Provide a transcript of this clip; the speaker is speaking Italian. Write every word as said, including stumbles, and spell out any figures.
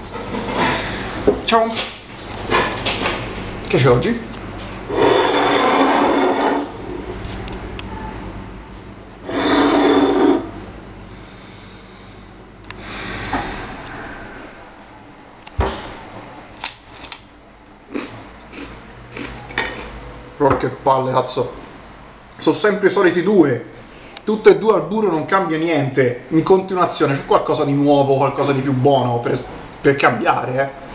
Ciao! Che c'è oggi? Porca palle, cazzo. Sono sempre i soliti due. Tutte e due al burro, non cambia niente. In continuazione, c'è qualcosa di nuovo, qualcosa di più buono per, per cambiare, eh.